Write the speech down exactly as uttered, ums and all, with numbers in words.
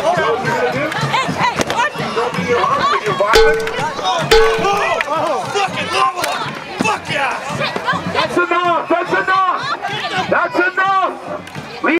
Hey, hey, watch it! Don't be your heart, but you're violent. Oh, fucking level up! Fuck yeah!